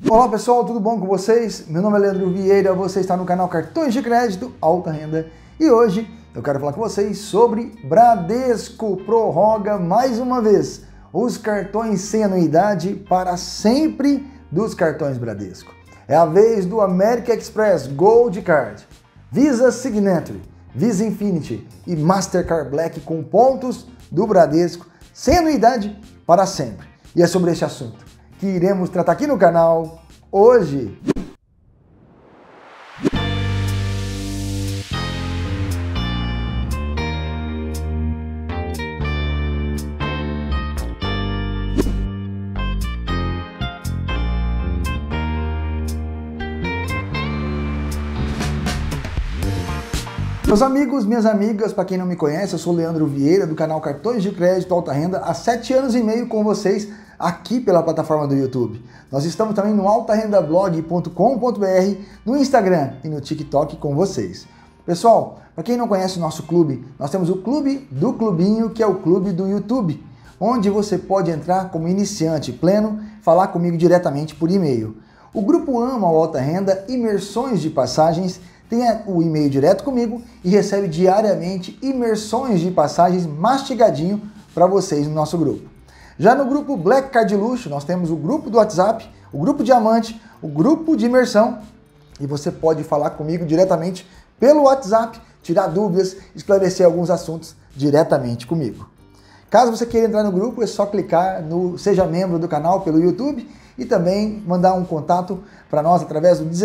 Olá pessoal, tudo bom com vocês? Meu nome é Leandro Vieira, você está no canal Cartões de Crédito Alta Renda e hoje eu quero falar com vocês sobre Bradesco prorroga mais uma vez os cartões sem anuidade para sempre dos cartões Bradesco. É a vez do American Express Gold Card, Visa Signature, Visa Infinity e Mastercard Black com pontos do Bradesco sem anuidade para sempre. E é sobre este assunto que iremos tratar aqui no canal hoje. Meus amigos, minhas amigas, para quem não me conhece, eu sou Leandro Vieira do canal Cartões de Crédito Alta Renda há 7 anos e meio com vocês aqui pela plataforma do YouTube. Nós estamos também no altarendablog.com.br, no Instagram e no TikTok com vocês. Pessoal, para quem não conhece o nosso clube, nós temos o Clube do Clubinho, que é o clube do YouTube, onde você pode entrar como iniciante pleno, falar comigo diretamente por e-mail. O grupo ama o Alta Renda, imersões de passagens, tem o e-mail direto comigo e recebe diariamente imersões de passagens mastigadinho para vocês no nosso grupo. Já no grupo Black Card Luxo, nós temos o grupo do WhatsApp, o grupo Diamante, o grupo de imersão e você pode falar comigo diretamente pelo WhatsApp, tirar dúvidas, esclarecer alguns assuntos diretamente comigo. Caso você queira entrar no grupo, é só clicar no Seja Membro do canal pelo YouTube e também mandar um contato para nós através do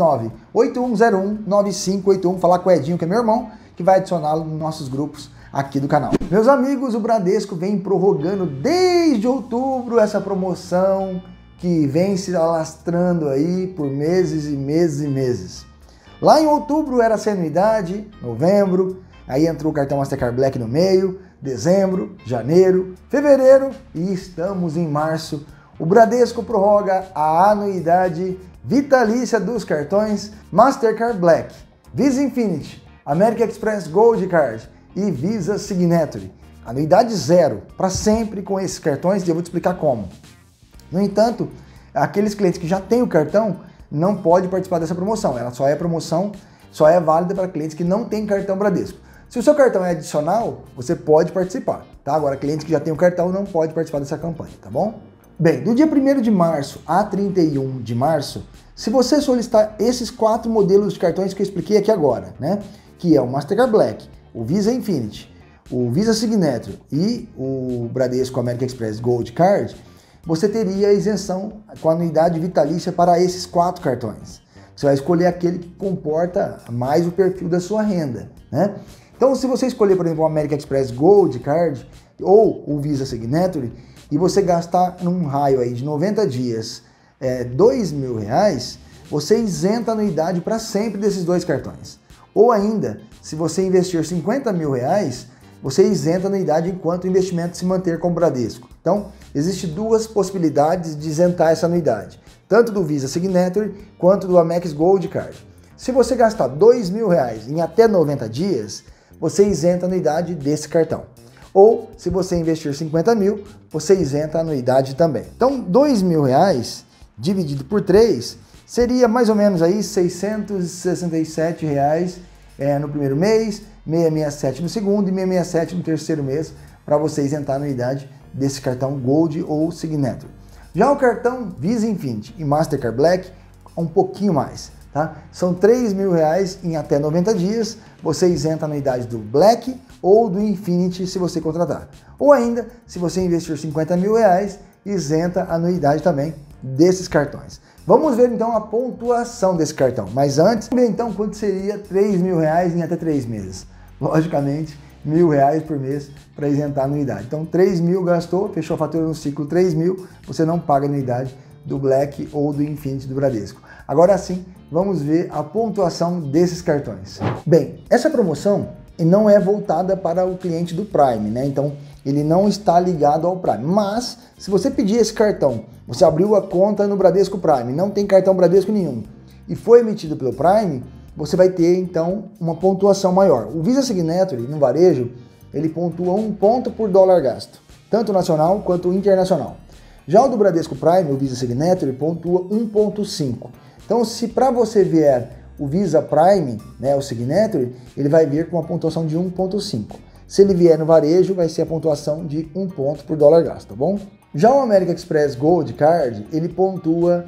169-8101-9581, falar com o Edinho, que é meu irmão, que vai adicioná-lo nos nossos grupos aqui do canal. Meus amigos, o Bradesco vem prorrogando desde outubro essa promoção que vem se alastrando aí por meses e meses e meses. Lá em outubro era sem anuidade, novembro, aí entrou o cartão Mastercard Black no meio, dezembro, janeiro, fevereiro e estamos em março. O Bradesco prorroga a anuidade vitalícia dos cartões Mastercard Black, Visa Infinity, American Express Gold Card e Visa Signature. Anuidade zero, para sempre com esses cartões e eu vou te explicar como. No entanto, aqueles clientes que já têm o cartão não podem participar dessa promoção. Ela só é válida para clientes que não têm cartão Bradesco. Se o seu cartão é adicional, você pode participar, tá? Agora, clientes que já têm o cartão não podem participar dessa campanha, tá bom? Bem, do dia 1º de março a 31 de março, se você solicitar esses 4 modelos de cartões que eu expliquei aqui agora, né? Que é o Mastercard Black, o Visa Infinity, o Visa Signature e o Bradesco American Express Gold Card, você teria isenção com anuidade vitalícia para esses 4 cartões. Você vai escolher aquele que comporta mais o perfil da sua renda, né? Então, se você escolher, por exemplo, o American Express Gold Card ou o Visa Signature e você gastar num raio aí de 90 dias R$2.000, você isenta a anuidade para sempre desses 2 cartões. Ou ainda, se você investir R$50.000, você isenta a anuidade enquanto o investimento se manter com o Bradesco. Então, existem 2 possibilidades de isentar essa anuidade, tanto do Visa Signature quanto do Amex Gold Card. Se você gastar R$2.000 em até 90 dias, você isenta a anuidade desse cartão. Ou, se você investir 50 mil, você isenta a anuidade também. Então, R$2.000 dividido por 3 seria mais ou menos aí R$667 no primeiro mês, 667 no segundo e 667 no terceiro mês para você isentar a anuidade desse cartão Gold ou Signature. Já o cartão Visa Infinity e Mastercard Black, um pouquinho mais, tá? São R$3.000 em até 90 dias, você isenta a anuidade do Black ou do Infinity se você contratar. Ou ainda, se você investir R$50.000, isenta a anuidade também desses cartões. Vamos ver então a pontuação desse cartão. Mas antes, vamos ver então quanto seria R$3.000 em até 3 meses. Logicamente, R$1.000 por mês para isentar a anuidade. Então, 3.000 gastou, fechou a fatura no ciclo 3.000, você não paga a anuidade do Black ou do Infinity do Bradesco. Agora sim, vamos ver a pontuação desses cartões. Bem, essa promoção não é voltada para o cliente do Prime, né? Então, ele não está ligado ao Prime. Mas, se você pedir esse cartão, você abriu a conta no Bradesco Prime, não tem cartão Bradesco nenhum, e foi emitido pelo Prime, você vai ter, então, uma pontuação maior. O Visa Signature, no varejo, ele pontua 1 ponto por dólar gasto, tanto nacional quanto internacional. Já o do Bradesco Prime, o Visa Signature, pontua 1.5. Então, se para você vier o Visa Prime, né, o Signature, ele vai vir com uma pontuação de 1.5. Se ele vier no varejo, vai ser a pontuação de 1 ponto por dólar gasto, tá bom? Já o American Express Gold Card, ele pontua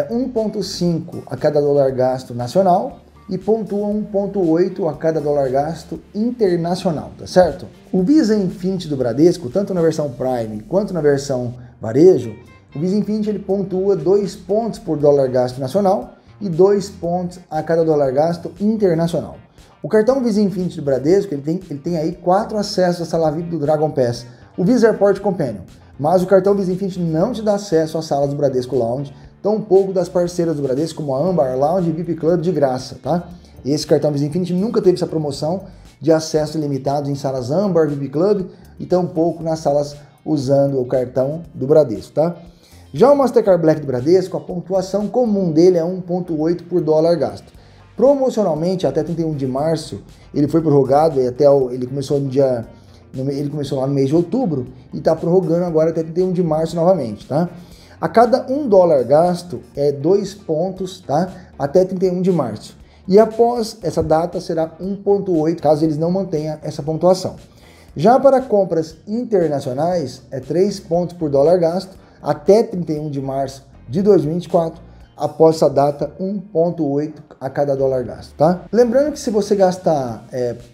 1.5 a cada dólar gasto nacional e pontua 1.8 a cada dólar gasto internacional, tá certo? O Visa Infinity do Bradesco, tanto na versão Prime quanto na versão varejo, o Visa Infinity ele pontua 2 pontos por dólar gasto nacional e 2 pontos a cada dólar gasto internacional. O cartão Visa Infinity do Bradesco ele tem aí 4 acessos à sala VIP do Dragon Pass, o Visa Airport Companion, mas o cartão Visa Infinity não te dá acesso às salas do Bradesco Lounge, tampouco das parceiras do Bradesco como a Ambar Lounge e VIP Club de graça, tá? Esse cartão Visa Infinity nunca teve essa promoção de acesso ilimitado em salas Ambar, VIP Club e tampouco nas salas usando o cartão do Bradesco, tá? Já o Mastercard Black do Bradesco, a pontuação comum dele é 1.8 por dólar gasto. Promocionalmente, até 31 de março, ele foi prorrogado e ele começou lá no mês de outubro e está prorrogando agora até 31 de março novamente, tá? A cada 1 dólar gasto é 2 pontos, tá? Até 31 de março. E após essa data será 1.8, caso eles não mantenham essa pontuação. Já para compras internacionais, é 3 pontos por dólar gasto até 31 de março de 2024. Após essa data, 1.8 a cada dólar gasto, tá? Lembrando que se você gastar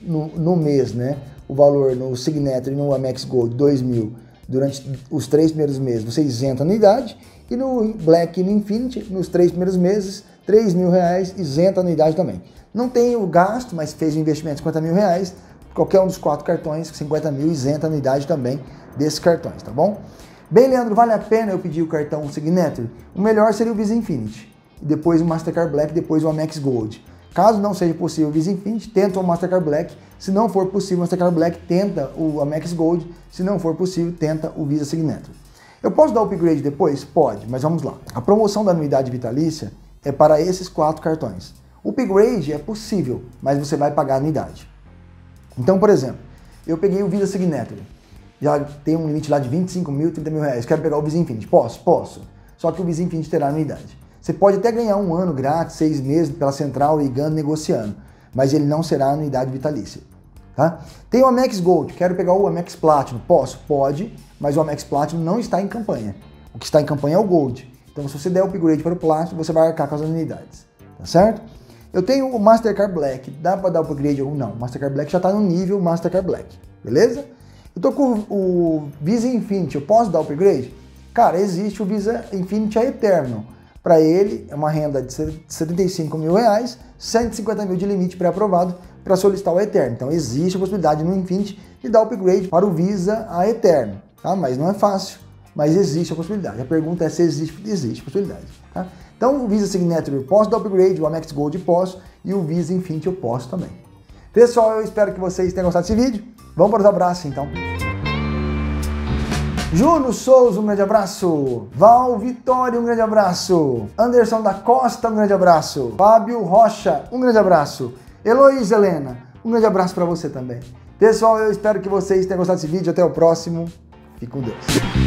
no mês, né, o valor no Signature e no Amex Gold 2.000 durante os 3 primeiros meses, você isenta a anuidade, e no Black e no Infinity, nos 3 primeiros meses, R$3.000 isenta a anuidade também. Não tem o gasto, mas fez o investimento de R$50.000, qualquer um dos 4 cartões, 50 mil, isenta a anuidade também desses cartões, tá bom? Bem, Leandro, vale a pena eu pedir o cartão Signature? O melhor seria o Visa Infinity, e depois o Mastercard Black, depois o Amex Gold. Caso não seja possível o Visa Infinity, tenta o Mastercard Black. Se não for possível o Mastercard Black, tenta o Amex Gold. Se não for possível, tenta o Visa Signature. Eu posso dar upgrade depois? Pode, mas vamos lá. A promoção da anuidade vitalícia é para esses 4 cartões. O upgrade é possível, mas você vai pagar a anuidade. Então, por exemplo, eu peguei o Visa Signature. Já tem um limite lá de 25 mil, 30 mil reais. Quero pegar o Visa Infinity. Posso? Posso. Só que o Visa Infinity terá anuidade. Você pode até ganhar 1 ano grátis, 6 meses pela central, ligando, negociando. Mas ele não será anuidade vitalícia. Tá? Tem o Amex Gold. Quero pegar o Amex Platinum. Posso? Pode. Mas o Amex Platinum não está em campanha. O que está em campanha é o Gold. Então, se você der o upgrade para o Platinum, você vai arcar com as anuidades. Tá certo? Eu tenho o Mastercard Black. Dá para dar upgrade ou não? O Mastercard Black já está no nível Mastercard Black. Beleza? Eu tô com o Visa Infinity, eu posso dar upgrade? Cara, existe o Visa Infinity Eternal. Para ele, é uma renda de R$75 mil, 150 mil de limite pré-aprovado para solicitar o Eterno. Então, existe a possibilidade no Infinity de dar upgrade para o Visa a Eterno, tá? Mas não é fácil, mas existe a possibilidade. A pergunta é se existe a possibilidade, tá? Então, o Visa Signature eu posso dar upgrade, o Amex Gold posso e o Visa Infinity eu posso também. Pessoal, eu espero que vocês tenham gostado desse vídeo. Vamos para os abraços, então. Júnior Souza, um grande abraço. Val Vitória, um grande abraço. Anderson da Costa, um grande abraço. Fábio Rocha, um grande abraço. Heloísa Helena, um grande abraço para você também. Pessoal, eu espero que vocês tenham gostado desse vídeo. Até o próximo. Fique com Deus.